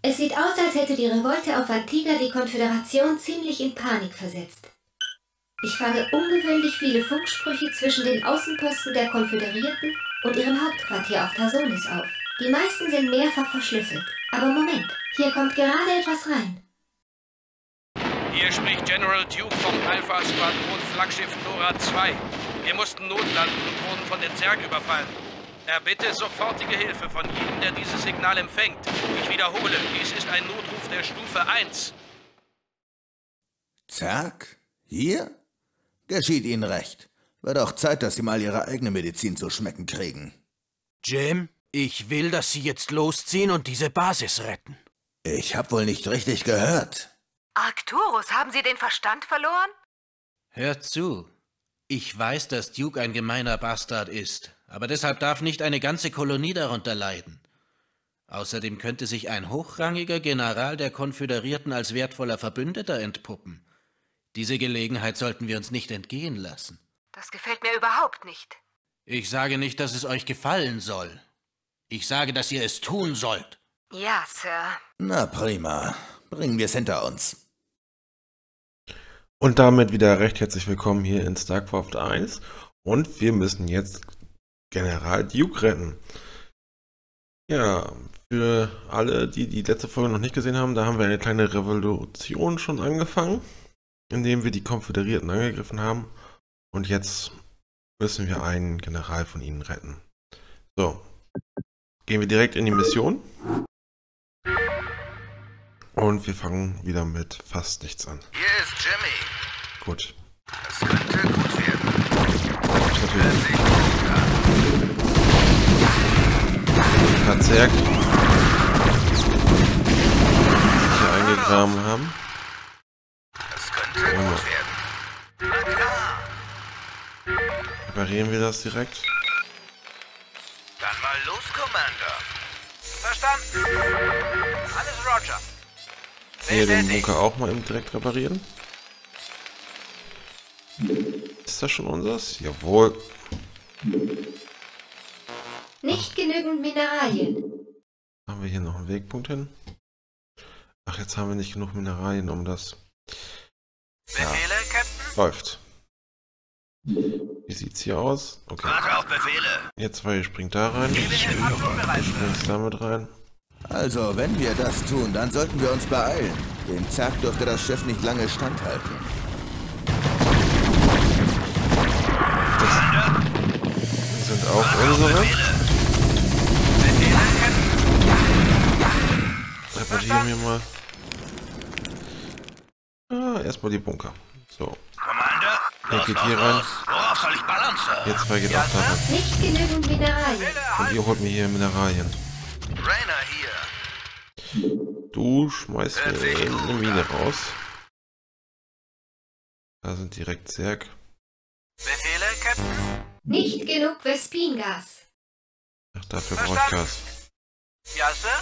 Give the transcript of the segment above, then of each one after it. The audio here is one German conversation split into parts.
Es sieht aus, als hätte die Revolte auf Antigua die Konföderation ziemlich in Panik versetzt. Ich fange ungewöhnlich viele Funksprüche zwischen den Außenposten der Konföderierten und ihrem Hauptquartier auf Tarsonis auf. Die meisten sind mehrfach verschlüsselt. Aber Moment, hier kommt gerade etwas rein. Hier spricht General Duke vom Alpha-Squadron Flaggschiff Nora 2. Wir mussten notlanden und wurden von den Zerg überfallen. Erbitte sofortige Hilfe von jedem, der dieses Signal empfängt. Ich wiederhole, dies ist ein Notruf der Stufe 1. Zerg? Hier? Geschieht Ihnen recht. Wird auch Zeit, dass Sie mal Ihre eigene Medizin zu schmecken kriegen. Jim, ich will, dass Sie jetzt losziehen und diese Basis retten. Ich hab wohl nicht richtig gehört. Arcturus, haben Sie den Verstand verloren? Hört zu. Ich weiß, dass Duke ein gemeiner Bastard ist, aber deshalb darf nicht eine ganze Kolonie darunter leiden. Außerdem könnte sich ein hochrangiger General der Konföderierten als wertvoller Verbündeter entpuppen. Diese Gelegenheit sollten wir uns nicht entgehen lassen. Das gefällt mir überhaupt nicht. Ich sage nicht, dass es euch gefallen soll. Ich sage, dass ihr es tun sollt. Ja, Sir. Na prima. Bringen wir es hinter uns. Und damit wieder recht herzlich willkommen hier in StarCraft 1. Und wir müssen jetzt General Duke retten. Ja, für alle, die die letzte Folge noch nicht gesehen haben, da haben wir eine kleine Revolution schon angefangen, indem wir die Konföderierten angegriffen haben. Und jetzt müssen wir einen General von ihnen retten. So, gehen wir direkt in die Mission. Und wir fangen wieder mit fast nichts an. Hier ist Jimmy. Gut. Es könnte gut werden. Natürlich. Verzerrt. Die hier eingegraben haben. Es könnte gut werden. Na klar. Reparieren wir das direkt. Dann mal los, Commander. Verstanden. Alles Roger. Hier den Bunker auch mal eben direkt reparieren. Ist das schon unseres? Jawohl. Nicht genügend Mineralien. Haben wir hier noch einen Wegpunkt hin? Ach, jetzt haben wir nicht genug Mineralien, um das... Ja, Befehle, Captain? läuft. Wie sieht's hier aus? Okay. Warte auf Befehle. Ihr zwei springt da rein. Springt damit rein. Also, wenn wir das tun, dann sollten wir uns beeilen. Dem Zerg dürfte das Schiff nicht lange standhalten. Das sind auch unsere. Reparieren wir mal. Erstmal die Bunker. So. Commander, Er geht hier rein. worauf soll ich ballern, Sir? Ihr zwei geht auch da rein. Nicht genügend Mineralien. Und ihr holt mir hier Mineralien. Rainer hier. Du schmeißt mir eine Mine raus. Da sind direkt Zerg. Befehle, Captain? Nicht genug Vespingas. Ach, dafür brauche ich Gas. Ja, Sir?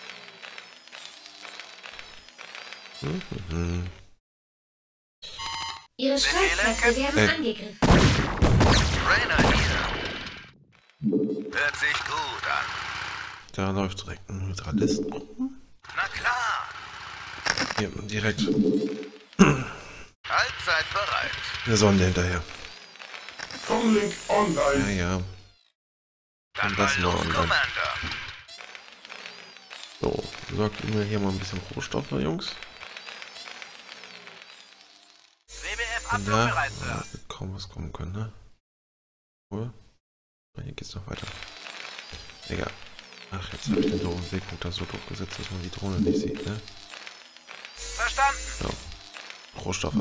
Ihre Streitkräfte werden angegriffen. Rainer hier. Hört sich gut an. Da läuft direkt ein Hydralisten rum. Na klar. Hier, direkt Allzeit bereit. eine Sonde hinterher. Comlink online. Ja. Dann Und mal das noch los, online. Commander. So, sorgt ihr mir hier mal ein bisschen Rohstoffe, Jungs. WBF Wenn da abflugbereit, Sir. wird kaum was kommen können, ne? Cool. Hier geht's noch weiter. Egal. Ach, jetzt habe ich den doofen Wegpunkt da so doof gesetzt, dass man die Drohne nicht sieht, ne? Verstanden. So. Rohstoffe.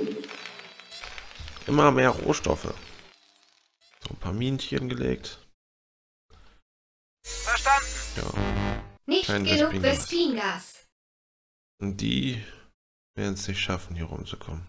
Immer mehr Rohstoffe. So, ein paar Minchen gelegt. Verstanden. Ja. Nicht Kein genug Vespingas. Vespingas. Und die werden es nicht schaffen, hier rumzukommen.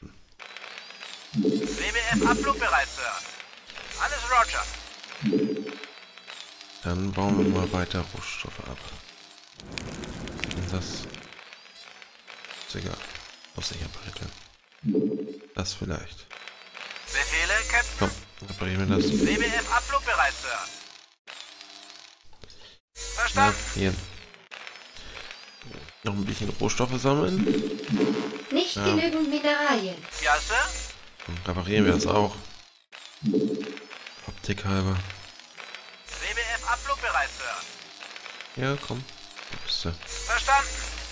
WBF abflugbereit, Sir. Alles Roger. Dann bauen wir mal weiter Rohstoffe ab. Und das ist egal. Muss nicht repariert werden. Das vielleicht. Befehle, Captain? Komm, reparieren wir das. WBF abflugbereit, Sir. Na, Verstanden. hier. ein bisschen Rohstoffe sammeln. Nicht Ja. genügend Mineralien. Ja, Sir? Dann reparieren wir das auch. Optik halber. WBF abflugbereit, Sir. Ja, komm. Da bist du. Verstanden.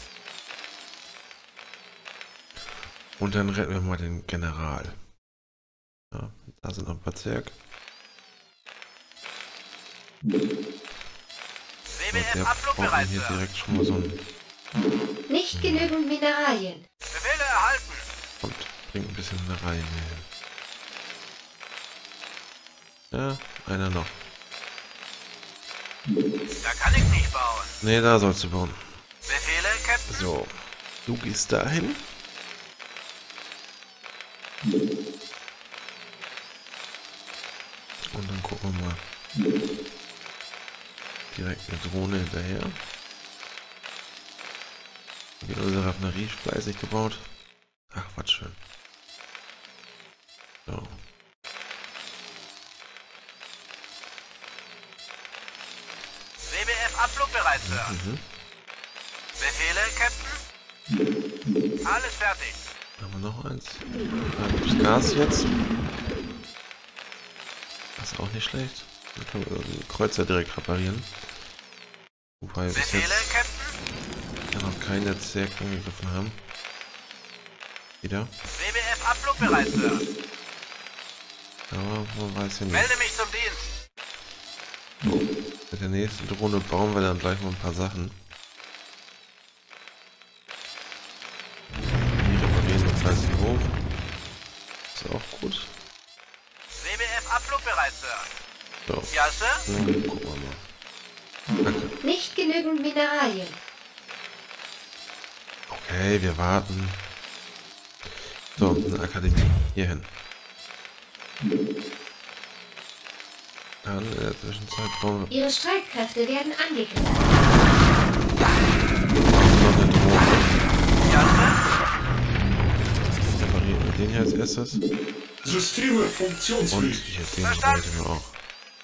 Und dann retten wir mal den General. Ja, da sind noch ein paar Zerg. WBF Der braucht abflugbereit, hier Sir. direkt schon mal so ein... Nicht genügend Mineralien. Befehle erhalten. Und bringt ein bisschen Mineralien hier hin. Ja, einer noch. Da kann ich nicht bauen. Ne, da sollst du bauen. Befehle, Captain. So, du gehst dahin. Und dann gucken wir mal. Direkt eine Drohne hinterher. Wird unsere Raffinerie fleißig gebaut. Ach, was schön. So. WBF abflugbereit, Sir. Mhm. Befehle, Captain. Alles fertig. Haben wir noch eins? Da gibt's Gas jetzt. Das ist auch nicht schlecht. Dann können wir den Kreuzer direkt reparieren. Wobei bis Befehle, jetzt Captain. ja noch keine Zerg angegriffen haben. Wieder. WBF abflugbereit, Sir. Aber man weiß ja nicht. Melde mich zum Dienst. So, mit der nächsten Drohne bauen wir dann gleich mal ein paar Sachen. Die reparieren wir fleißig hoch. Ist auch gut. WBF abflugbereit, Sir. So, Ja, Sir? gucken wir mal. Danke. Nicht genügend Mineralien. Okay, wir warten. So, eine Akademie. Hier hin. Dann in der Zwischenzeit bauen wir Ihre Streitkräfte werden angegriffen. noch eine Drohne. Ja, Sir? Reparieren wir den hier als erstes. Systeme Und funktionsfähig. hier den reparieren wir auch.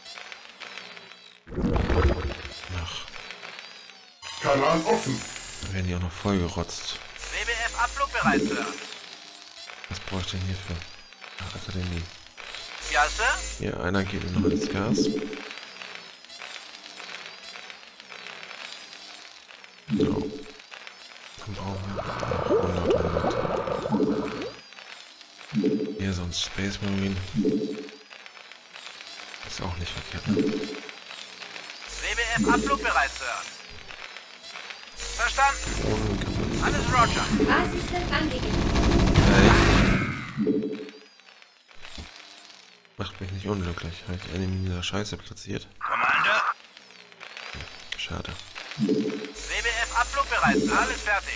Ach, Kanal offen. dann werden die auch noch vollgerotzt. WBF abflugbereit, Sir. Was brauche ich denn hier für Akademie? Ja, Sir? Hier, einer geht mir noch ins Gas. So. Dann brauchen wir 100. Hier so ein Space Marine. Ist auch nicht verkehrt, ne? WBF abflugbereit, Sir. Verstanden. Drohnen kaputt. Alles Roger. Basis wird angegriffen. Hey. Macht mich nicht unglücklich. Habe ich eine in dieser Scheiße platziert? Commander. Schade. WBF abflugbereit, Sir. Alles fertig.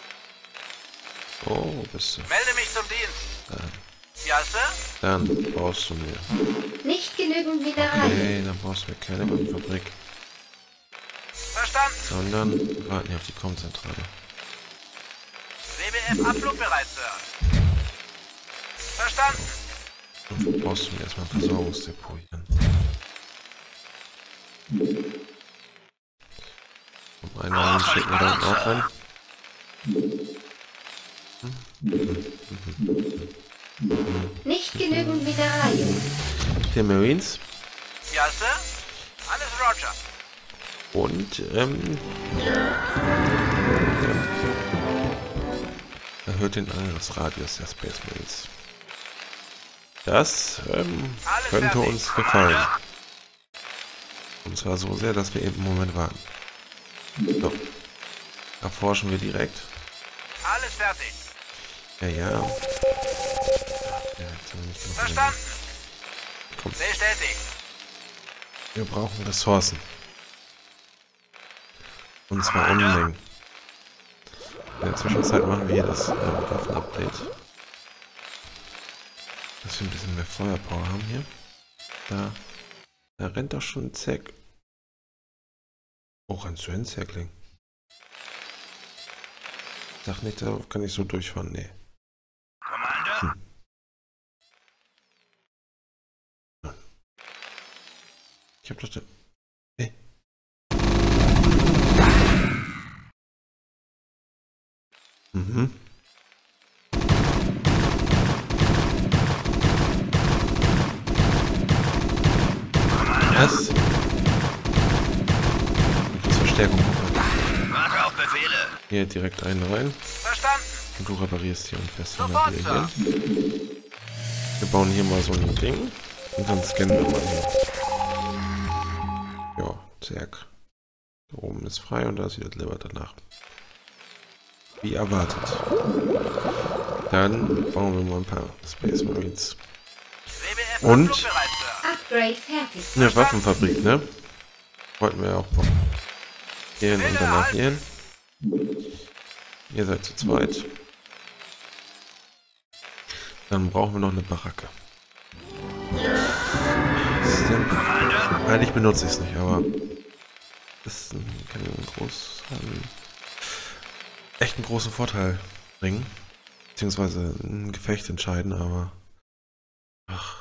Oh, bist du. Melde mich zum Dienst. Dann, Ja, Sir? dann brauchst du mir. Nicht genügend Mineralien. Okay, dann brauchst du mir keine Waffenfabrik. Verstanden. Sondern wir warten hier auf die Kommzentrale. WBF abflugbereit, Sir. Verstanden. Und du brauchst du mir erstmal ein Versorgungsdepot hier. Um einen Namen schicken wir dann auch rein. Nicht genügend Mineralien. 4 Marines. Ja, Sir? Alles Roger. Und, erhöht den Angriffsradius der Space Marines. Das, könnte uns gefallen. Und zwar so sehr, dass wir eben einen Moment warten. So. Erforschen wir direkt. Alles fertig. Ja, ja. Ja, jetzt haben wir nicht genug Verstanden. Komm. Bestätigt. Wir brauchen Ressourcen. Und zwar Unmengen. In der Zwischenzeit machen wir hier das Waffenupdate. Dass wir ein bisschen mehr Feuerpower haben hier. Da rennt doch schon ein Zerg. Oh, rennst du hin, Zergling? Sag nicht, da kann ich so durchfahren. Nee. Commander. Ich hab doch den... Mhm. Was? Das Verstärkung. Warte auf Befehle. Hier direkt einen rein. Verstanden. Und du reparierst hier und fährst dann Sofort, nach hier hin. Wir bauen hier mal so ein Ding. Und dann scannen wir mal hier. Ja, zack. Da oben ist frei und da ist wieder Deliver danach. Wie erwartet. Dann bauen wir mal ein paar Space Marines. WBF Und? flugbereit, Sir. Upgrade fertig. Eine Waffenfabrik, ne? Wollten wir ja auch bauen. Hierhin und danach hierhin. Ihr seid zu zweit. Dann brauchen wir noch eine Baracke. Was ist denn? Eigentlich benutze ich es nicht, aber das kann echt einen großen Vorteil bringen. Beziehungsweise ein Gefecht entscheiden, aber ach,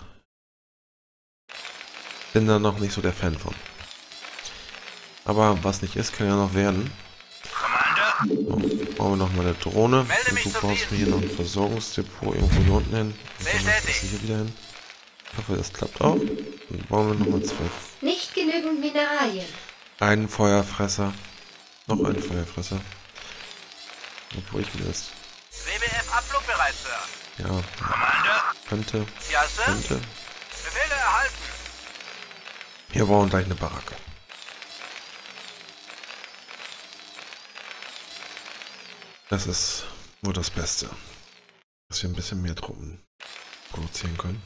bin da noch nicht so der Fan von. Aber was nicht ist, kann ja noch werden. So, bauen wir noch mal eine Drohne. Und du baust mir hier noch ein Versorgungsdepot irgendwo hier unten hin. Und dann machst du das hier wieder hin. Ich hoffe, das klappt auch. Dann bauen wir nochmal 12. Nicht genügend Mineralien. Einen Feuerfresser. Noch einen Feuerfresser. Obwohl ich mir das... WBF abflugbereit, Sir. Ja, Commander. könnte. Ja, Sir. Könnte. Befehle erhalten. Wir bauen gleich eine Baracke. Das ist wohl das Beste. Dass wir ein bisschen mehr Truppen produzieren können.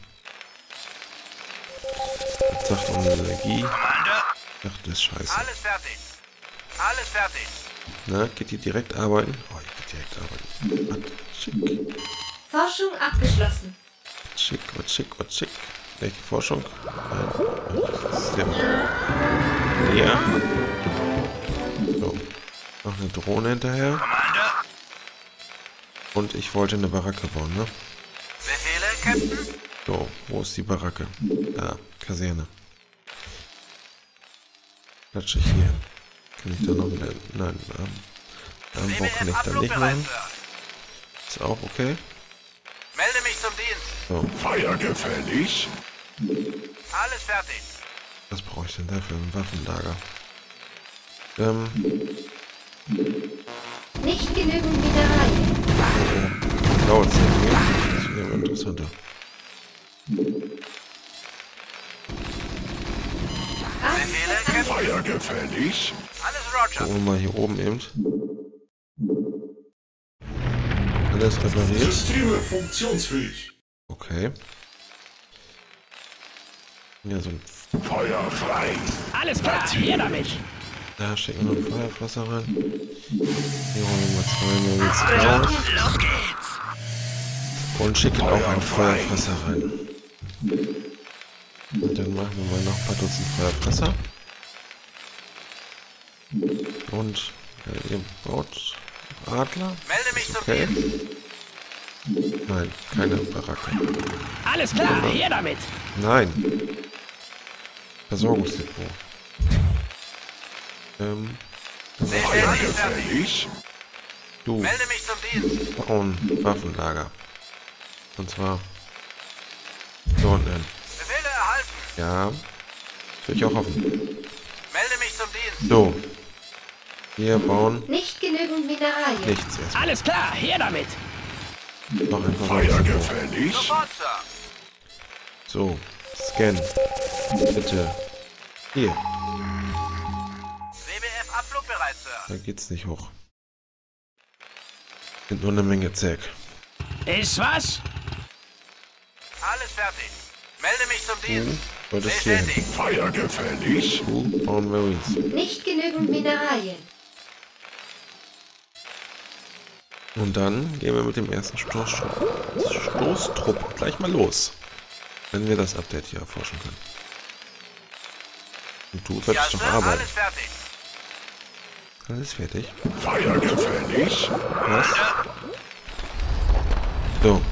Jetzt sagt unsere Energie. Commander. Ach, das ist scheiße. Alles fertig. Alles fertig. Na, geht die direkt arbeiten? Oh, ich geht direkt arbeiten. Was schick. Forschung abgeschlossen. Schick, was schick, was schick. Welche Forschung? Nein. Das ist ja. So. Noch eine Drohne hinterher. Commander. Und ich wollte eine Baracke bauen, ne? Befehle, Captain. So, wo ist die Baracke? Da, Kaserne. Klatsche ich hier hin. Kann ich da noch wieder... Nein, Bau kann ich da nicht machen. Ist auch okay. Melde mich zum Dienst. So, Feuer gefällig. Alles fertig. was brauche ich denn dafür? Ein Waffenlager. Nicht genügend Mineralien. Dauert es irgendwie. Das ist wieder interessanter. Befehle, Captain. Feuer gefällig. Alles Roger. Gucken wir mal hier oben eben. Alles repariert. Systeme funktionsfähig. Okay. Ja, so ein... Feuer frei. Alles klar, hier damit! Da stecken wir noch ein Feuerfresser rein. Hier holen wir mal 2 Marines raus. Los geht's. Und schicken auch einen Feuerfresser rein. Und dann machen wir mal noch ein paar Dutzend Feuerfresser. Und ihr baut Adler. Melde mich zum Okay. Dienst. Nein, keine Baracke. Alles klar, hier damit! Nein. Versorgungsdepot. Feuer gefällig. Du, Melde mich zum Dienst. bauen Waffenlager. Und zwar hier unten hin. Befehle erhalten. Ja, würde ich auch hoffen. Melde mich zum Dienst. So. Wir bauen Nicht genügend Mineralien. nichts erstmal. Alles klar, hier damit! Noch ein Feuer Versorgungsdepot. gefällig. Sofort, Sir. So, Scan. Bitte. Hier, WBF abflugbereit, Sir. da geht's nicht hoch. Sind nur eine Menge Zerg. Ist was? Alles fertig. Melde mich zum Du Dienst. wolltest hier hin. Bestätigt. Feuer gefällig. Du bauen Marines. Nicht genügend Mineralien. Und dann gehen wir mit dem ersten Stoßtrupp gleich mal los. Wenn wir das Update hier erforschen können. Und du Ja, solltest doch Sir, arbeiten. alles fertig. Alles fertig. Feuer gefällig. Was? So.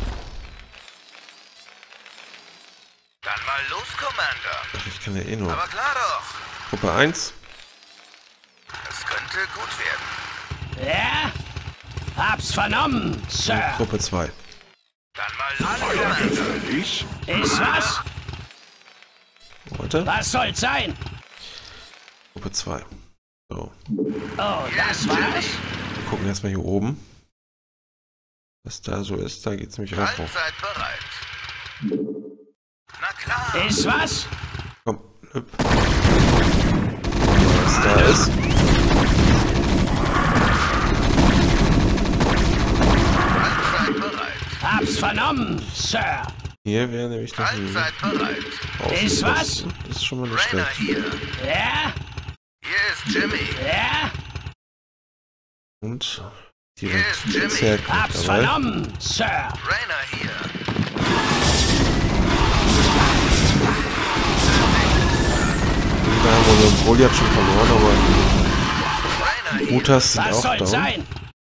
Dann mal los, Commander. Ach, ich kann ja eh nur. Aber klar doch. Gruppe 1. Es könnte gut werden. Ja? Hab's vernommen, Sir. Gruppe 2. Dann mal Feuer gefällig? Ist was? Warte. Was soll's sein? Gruppe 2. So. Oh, das war's? Wir gucken erstmal hier oben. Was da so ist, da geht's nämlich auch hoch. Seid bereit. Na klar. Ist was? Komm, hüpp. Was da ist. Seid bereit. Hab's vernommen, Sir. Hier wäre nämlich noch ein Seid bereit. Ist was? Außenposten. Das ist schon mal nicht Rainer schlecht. hier. Ja? Hier ist Jimmy. Ja? Und Hier direkt ist Jimmy. Zerg Hab's dabei. vernommen, Sir. Rainer hier. Da haben wir so Goliath schon verloren, aber Rainer hier. Mutas sind Was auch soll's down. sein?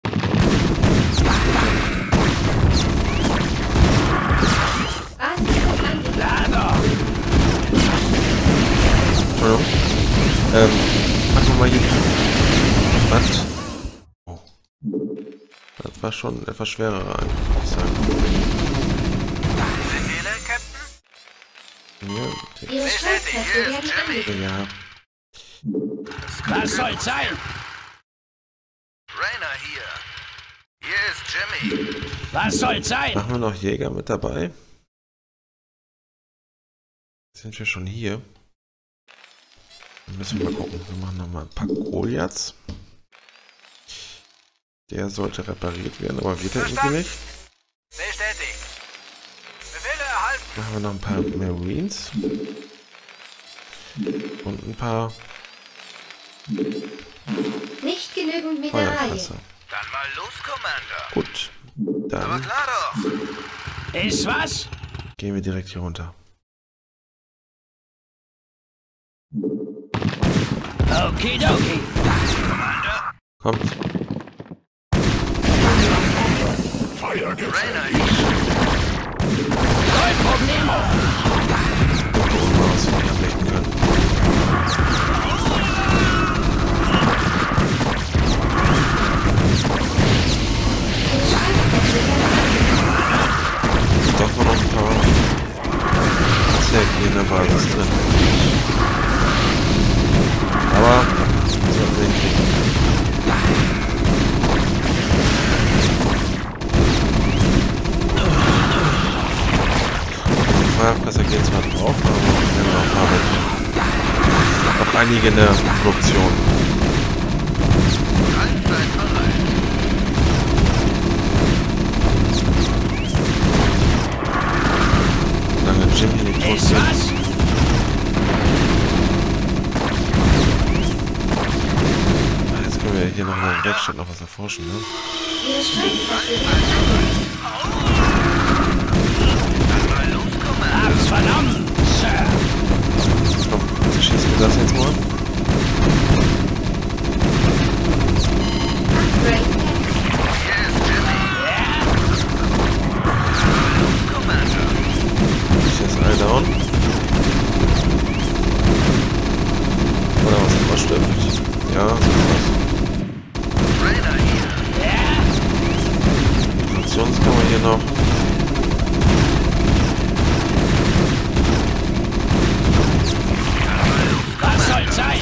Basispunkt angegeben. Da doch. Entschuldigung. Machen wir mal hier. Was? Oh. Das war schon etwas schwerer, würde ich sagen. Befehle, Captain? Hier, Ihre Streitkräfte werden angegeben. ja. Was soll's sein? Rainer hier. Hier ist Jimmy. Was soll's sein? Machen wir noch Jäger mit dabei? Sind wir schon hier? Dann müssen wir mal gucken. Wir machen nochmal ein paar Goliaths. Der sollte repariert werden, aber wird er irgendwie nicht. Bestätigt. Befehle erhalten. Machen wir noch ein paar Marines. Und ein paar Nicht genügend Mineralien. Feuerfresser. Dann mal los, Commander. Gut, Aber dann klar doch. Ist was? gehen wir direkt hier runter. Okidoki. Kommt. Feuer gefällig? Rainer hier. Kein Problemo. Gucken wir mal, was wir hier ablichten können. Doch noch ein paar Zerg hier in der Basis drin. Aber das sollten wir hinkriegen. Die Feuerfresser gehen zwar drauf, aber wir haben noch ein paar mit. Noch einige in der Produktion. Seid bereit. Solange Jim hier nicht tot Ist wird. was? Jetzt können wir hier noch in der Werkstatt noch was erforschen, ne? Ihre Streitkräfte werden angegeben. Dann mal los, Commander. Hab's vernommen, Sir. Komm, zerschießen wir das jetzt mal. Upgrade fertig. Hier ist Jimmy. Ja? Los, Commander. Ich jetzt alle down. Oder was immer stimmt. Ja, so was. Rainer hier. Ja? Funktionskammer hier noch. Was soll's sein?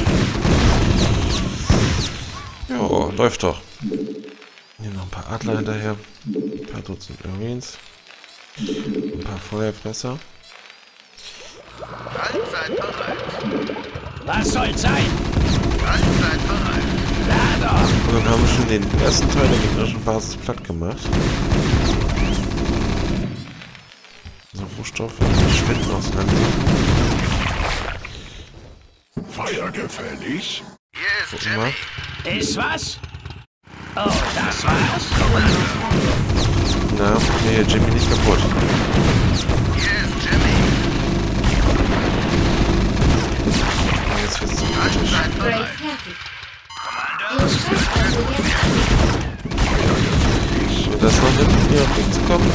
Jo, läuft doch. Hier noch ein paar Adler hinterher. Ein paar Dutzend Marines. Ein paar Feuerfresser. Seid bereit. Was soll's sein? Seid bereit. Da doch. Und dann haben wir schon den ersten Teil der gegnerischen Basis platt gemacht. So, Rohstoffe verschwinden aus langsam. Feuer gefällig? Hier ist Gucken mal. Jimmy. Ist was? Oh, das war's? Na, nee, Jimmy nicht kaputt. Hier ist Jimmy. Jetzt wird's zu kritisch. Seid Upgrade bereit. fertig. Commander. Ihre Streitkräfte werden angegeben. Wird das noch hin, hier auf Weg zu kommen?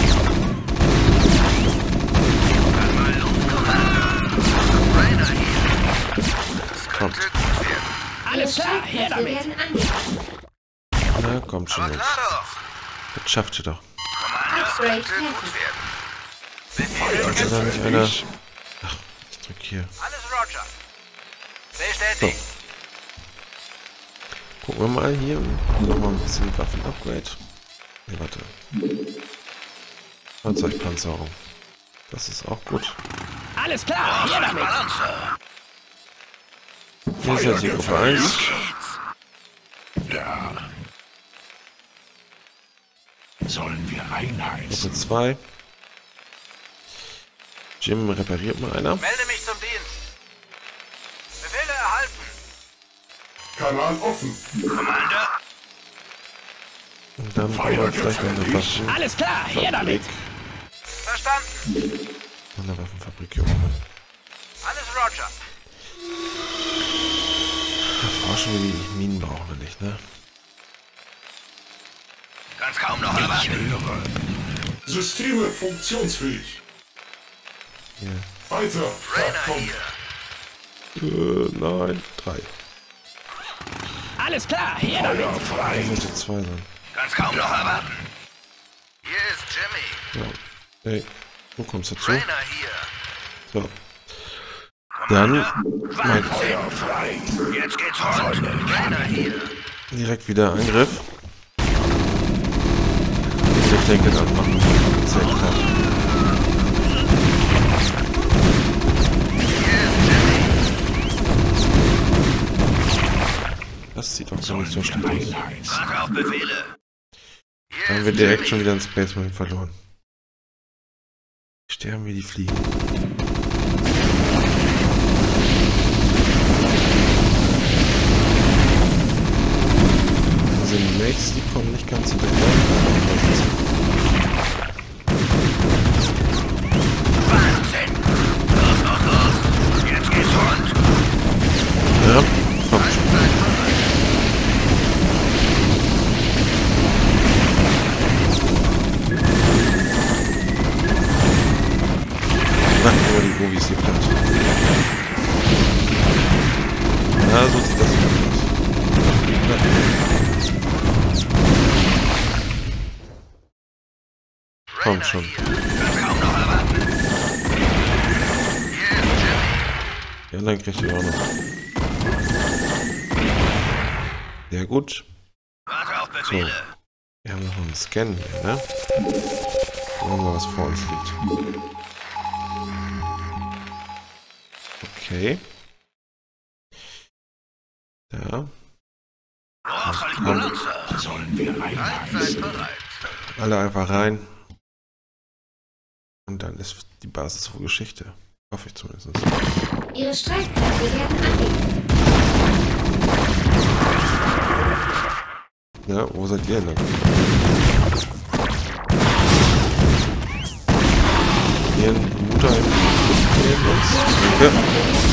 Dann mal los, Commander. Rainer hier. Kommt. Könnte gut werden. Alles Ihre klar, her Streitkräfte damit. werden angegeben. Na komm. Kommt schon, Jungs. Das schafft ihr doch. Upgrade fertig. Ist da nicht einer... Ach, ich drück hier. Alles Roger. So. Bestätigt. Gucken wir mal hier. Nochmal ein bisschen Waffen-Upgrade. Ne, warte. Fahrzeugpanzerung. Das ist auch gut. Alles klar, hier damit. Hier ist jetzt die Gruppe 1. Da. Sollen wir einheizen? Gruppe 2. Jim repariert mal einer. Melde mich zum Dienst. Befehle erhalten. Kanal offen. Commander. Und dann brauchen wir vielleicht noch eine Waffen. Alles klar, hier damit. Verstanden. Eine Waffenfabrik hier oben. Alles Roger. Forschen wir die Minen brauchen wir nicht, ne? Kann's kaum noch Ich höre. Systeme funktionsfähig. Hier. Weiter. Kommt. Nein. 3. Alles klar, hier damit. Feuer frei. Das sollte 2 sein. Kann's kaum noch erwarten. Hier ist Jimmy. Ja. Hey, wo kommst du dazu? Rainer hier. So. Dann mein Feuer frei. Jetzt geht's rund. Rainer hier. direkt wieder Angriff. Ich denke, das machen wir sehr knapp. Das sieht auch so nicht so schlecht aus. Warte auf Befehle. Da haben wir direkt schon wieder einen Space Marine verloren. Sterben wie die Fliegen. Also die Mates, die kommen nicht ganz hinterher. Wahnsinn. Los. Jetzt geht's rund. Ja, kommt schon. Machen wir die Movies hier platt. Ja, so sieht das aus. Kommt schon. Ja, dann kriegt ihr auch noch. Sehr gut. Warte auf So. Befehle. Wir haben noch einen Scan hier, ne? Gucken wir, was vor uns liegt. Okay. Da. Worauf soll ich Komm. benutzen? Sollen wir einheizen? Bereit. Alle einfach rein. Und dann ist die Basis für Geschichte. Hoffe ich zumindest. Ihre Streitkräfte werden angegriffen. Ja, wo seid ihr denn? Hier ein Mutter neben uns. Danke.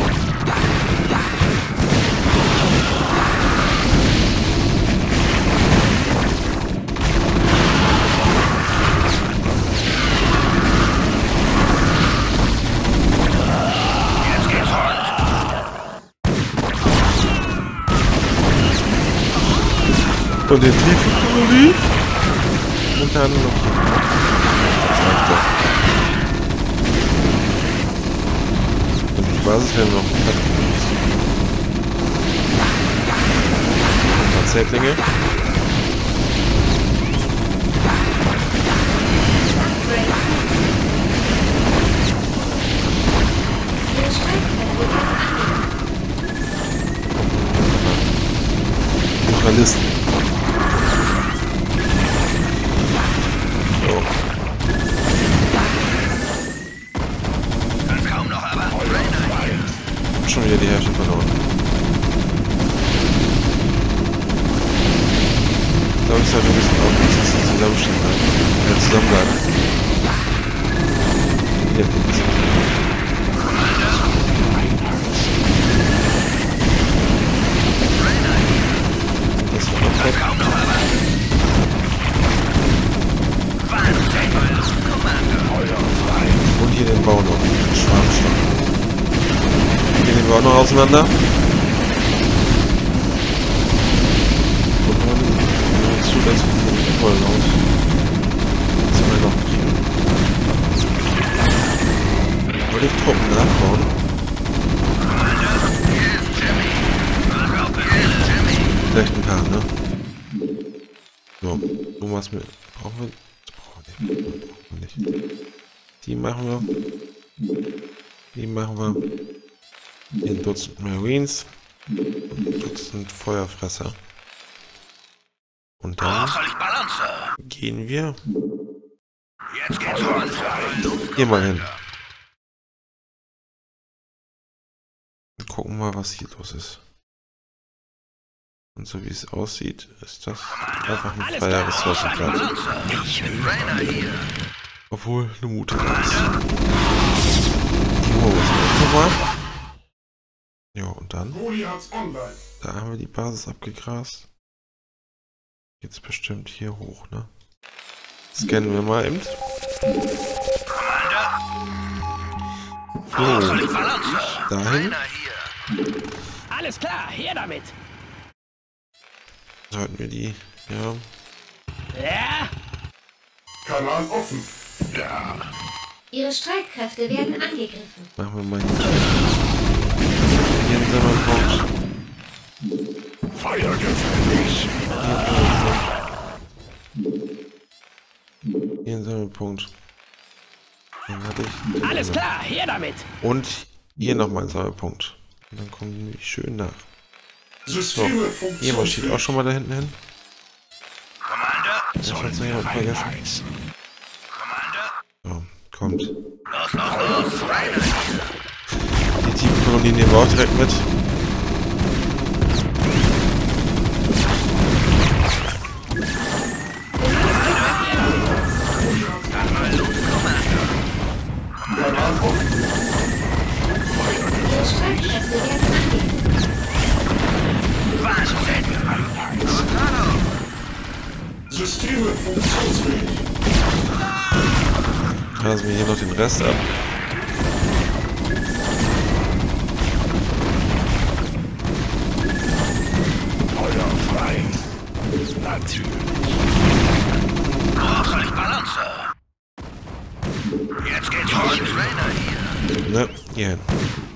Und den Tiefenkolonie. Und dann noch. Also die Basis werden wir noch platt. Ein paar Zähklinge. Ihre Streitkräfte werden angegriffen. Journalisten. So. Kann's kaum noch erwarten. Schon wieder die Herrschaft verloren. Ich glaube, ich sollte ein bisschen aufpassen, dass sie zusammenstehen bleiben. Zusammenbleiben. Hier, das war noch top. Und hier den Bau noch. Schwarmstock. Hier nehmen wir auch noch auseinander. Und dann Das ist voll laut. Was wir noch kriegen. Wollte ich Truppen nachbauen? Vielleicht ein paar, ne? So, du machst mit. Brauchen wir. Das brauchen wir nicht. Die machen wir. Die machen wir. Ein Dutzend Marines. Und ein Dutzend Feuerfresser. Und dann gehen wir hier mal hin. Und gucken mal, was hier los ist. Und so wie es aussieht, ist das einfach ein freier Ressourcenplatz. Obwohl eine Mute ist. Die holen wir uns nochmal. Ja, und dann. Da haben wir die Basis abgegrast. Jetzt bestimmt hier hoch, ne? Scannen wir mal eben. So, dahin. Alles klar, her damit. Sollten wir die, ja. Ja? Kanal offen. Ja. Ihre Streitkräfte werden angegriffen. Machen wir mal hier einen Sammelpunkt. Feuer gefällig. Hier einen Sammelpunkt. Den hatte ich. Alles klar, her damit. Und hier nochmal ein Sammelpunkt. Und dann kommen die nämlich schön nach. Systeme Hier marschiert auch schon mal da hinten hin. Ich hab jetzt noch jemand vergessen. So, kommt. Die Tiefenkolonien nehmen wir auch direkt mit. Ihre Streitkräfte werden angegriffen. Systeme funktionsfähig. Lassen wir hier noch den Rest ab. Feuer frei. Natürlich. Jetzt geht's los. Ne, hier hin.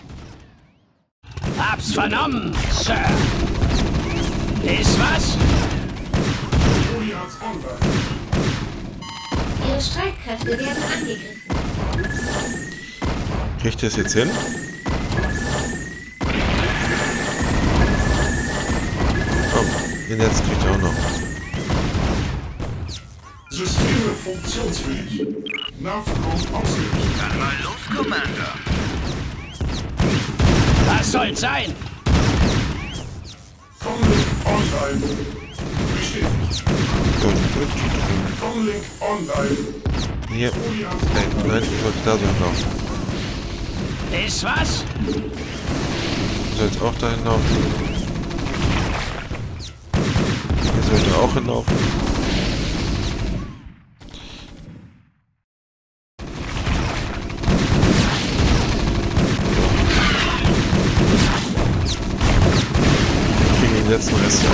Hab's vernommen, Sir. Ist was? Goliaths online. Ihre Streitkräfte werden angegriffen. Kriegt ihr es jetzt hin? Komm, den letzten kriegt ihr auch noch. Systeme funktionsfähig. Nahverkauf ausgelöst. Dann mal los, Commander. Was soll's sein? Comlink online. Bestätigt. Gut. Comlink online. Hier. Nein, ich wollte da so hinlaufen. Ist was? Du sollst auch da hinlaufen. Hier sollt ihr auch hinlaufen. Wir kriegen den letzten Rest hier.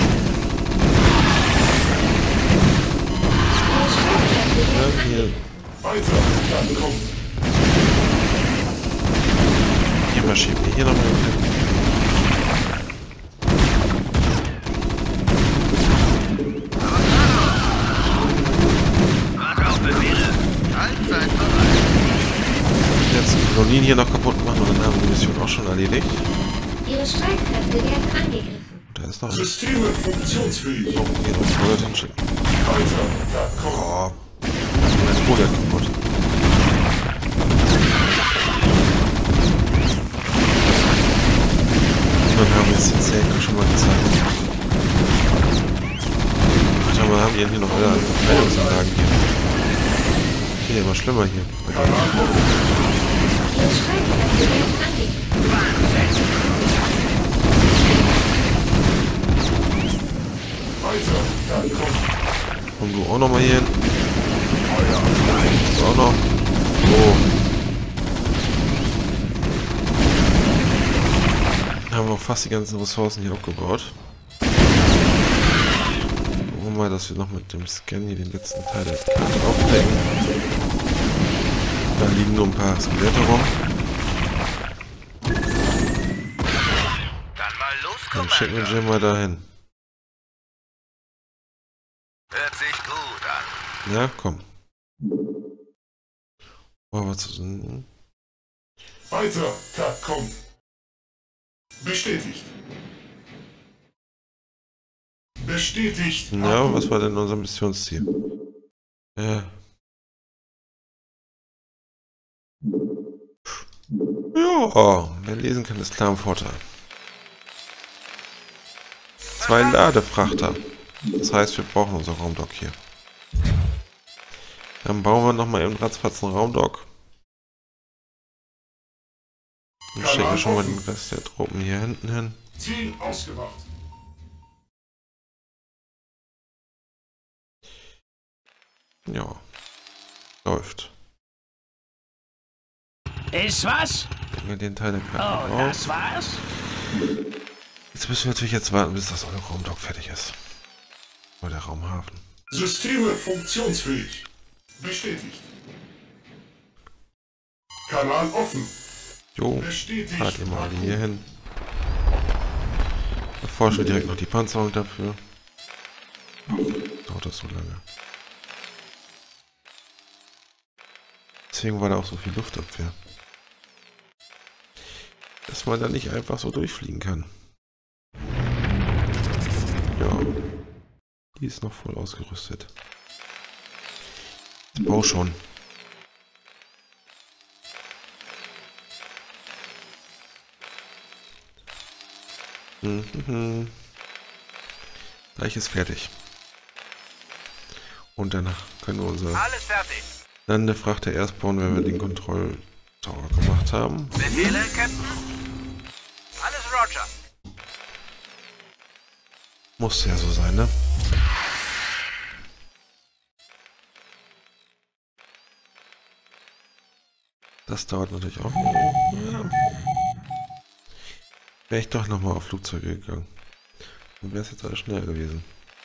Ja, hier. Weiter. Dann kommt. Hier marschieren wir hier nochmal hin. Warte auf Befehle. Allzeit bereit. Jetzt die Kolonien hier noch kaputt machen und dann haben wir die Mission auch schon erledigt. Ihre Streitkräfte werden angegriffen. Da ist noch ein Systeme funktionsfähig. hier noch ein Bullet hinschicken. Weiter. Dann kommt. Oh, mein Bullet kaputt. Dann haben wir jetzt den Zähler schon mal gezeigt. Warte mal, haben die denn hier noch alle Verteidigungsanlagen hier? Geht ja immer schlimmer hier. Ihre Streitkräfte werden angegriffen. Weiter. Dann kommt. Komm du auch noch mal hier hin. Du auch noch. So. Haben wir auch fast die ganzen Ressourcen hier abgebaut. Gucken wir mal, dass wir noch mit dem Scan hier den letzten Teil der Karte aufdecken. Da liegen nur ein paar Skelette rum. Dann mal los, Dann schicken wir Jim mal dahin. Hört sich gut an. Ja, komm. Oh, was ist denn? Weiter, Capcom. Bestätigt. Bestätigt. Ja, was war denn unser Missionsziel? Ja, wer lesen kann, ist klar im Vorteil. 2 Ladefrachter. Das heißt, wir brauchen unser Raumdock hier. Dann bauen wir nochmal eben ratzfatz einen Raumdock. Und schicken schon mal den Rest der Truppen hier hinten hin. Ziel ausgemacht. Ja. Läuft. Ist was? Legen wir den Teil der Oh, Karte das raus. war's? Jetzt müssen wir natürlich jetzt warten, bis das eure Raumdock fertig ist. Oder der Raumhafen. Systeme funktionsfähig. Bestätigt. Kanal offen. Jo, Bestätigt. fahrt ihr mal hier hin. Erforschen wir direkt noch die Panzerung dafür. Dauert das so lange. Deswegen war da auch so viel Luftabwehr. Dass man da nicht einfach so durchfliegen kann. Ja. Die ist noch voll ausgerüstet. Ich baue schon. Gleich ist fertig. Und danach können wir unsere Alles fertig. Landefrachter erst bauen, wenn wir den Kontrolltower gemacht haben. Befehle, Captain? Alles Roger. Muss ja so sein, ne? Das dauert natürlich auch. Ja. Wäre ich doch nochmal auf Flugzeuge gegangen. Dann wäre es jetzt alles schneller gewesen.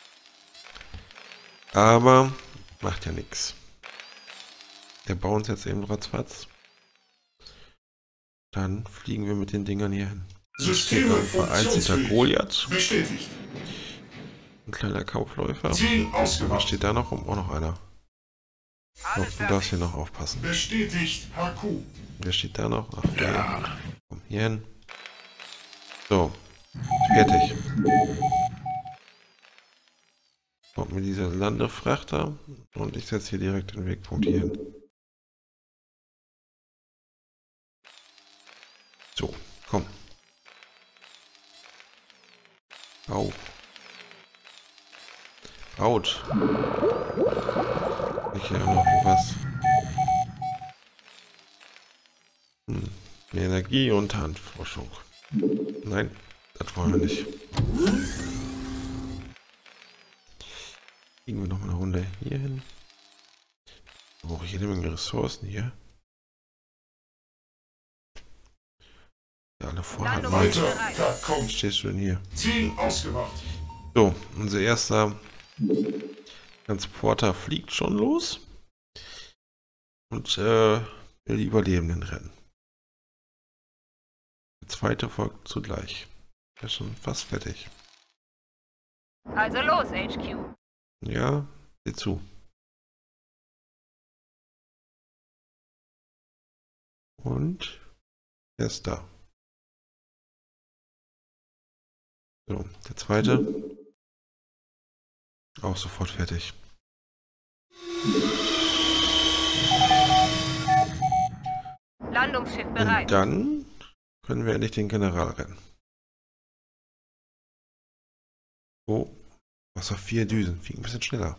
Aber macht ja nichts. Wir bauen uns jetzt eben ratzfatz. Dann fliegen wir mit den Dingern hier hin. Systeme Vereinzelter funktionsfähig. Goliath. Bestätigt. Ein kleiner Kaufläufer. Ziel Was ausgemacht. steht da noch rum? Auch noch einer. Oh, Alles du darfst fertig. hier noch aufpassen. Bestätigt. HQ. Wer steht da noch? Ach, der. Komm hier hin. So. Fertig. Kommt mir dieser Landefrachter. Und ich setze hier direkt den Wegpunkt hier hin. So, komm. Au. Out. Ich hier auch noch was. Mehr Energie und Handforschung. Nein, das wollen wir nicht. Kriegen wir noch mal eine Runde hier hin. Da brauche ich jede Menge Ressourcen hier. Ja, alle vorhanden. Weiter. Capcom. Was stehst du denn hier? Ziel ausgemacht. So, unser erster Transporter fliegt schon los. Und will die Überlebenden retten. Der zweite folgt zugleich. Der ist schon fast fertig. Also los, HQ. Ja, sieh zu. Und er ist da. So, der zweite. Auch sofort fertig. Landungsschiff Und bereit. dann können wir endlich den General retten. Oh, Wasser 4 Düsen. Fliegen ein bisschen schneller.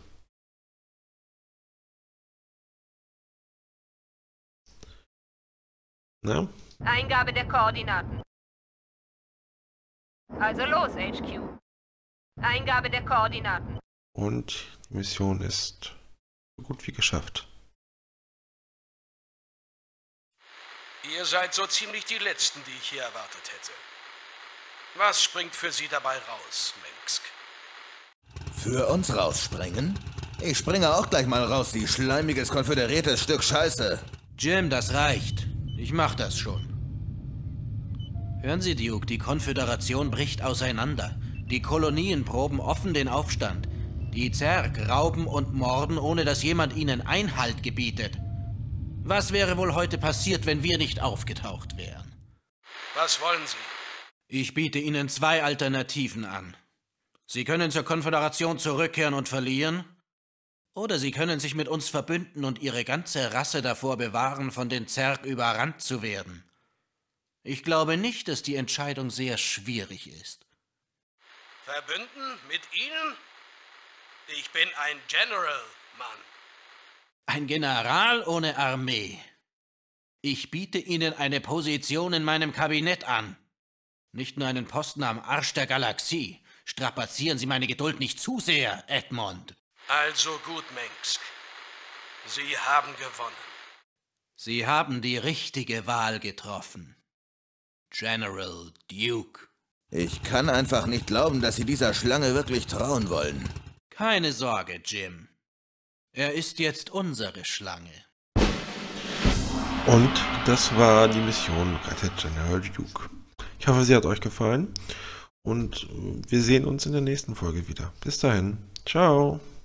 Na? Eingabe der Koordinaten. Also los, HQ. Eingabe der Koordinaten. Und die Mission ist so gut wie geschafft. Ihr seid so ziemlich die Letzten, die ich hier erwartet hätte. Was springt für Sie dabei raus, Melsk? Für uns rausspringen? Ich springe auch gleich mal raus, Sie schleimiges, konföderiertes Stück Scheiße. Jim, das reicht. Ich mach das schon. Hören Sie, Duke, die Konföderation bricht auseinander. Die Kolonien proben offen den Aufstand. Die Zerg rauben und morden, ohne dass jemand ihnen Einhalt gebietet. Was wäre wohl heute passiert, wenn wir nicht aufgetaucht wären? Was wollen Sie? Ich biete Ihnen 2 Alternativen an. Sie können zur Konföderation zurückkehren und verlieren, oder Sie können sich mit uns verbünden und Ihre ganze Rasse davor bewahren, von den Zerg überrannt zu werden. Ich glaube nicht, dass die Entscheidung sehr schwierig ist. Verbünden mit Ihnen? Ich bin ein General, Mann. Ein General ohne Armee. Ich biete Ihnen eine Position in meinem Kabinett an. Nicht nur einen Posten am Arsch der Galaxie. Strapazieren Sie meine Geduld nicht zu sehr, Edmond. Also gut, Mengsk. Sie haben gewonnen. Sie haben die richtige Wahl getroffen. General Duke. Ich kann einfach nicht glauben, dass Sie dieser Schlange wirklich trauen wollen. Keine Sorge, Jim. Er ist jetzt unsere Schlange. Und das war die Mission Rettet General Duke. Ich hoffe, sie hat euch gefallen. Und wir sehen uns in der nächsten Folge wieder. Bis dahin. Ciao.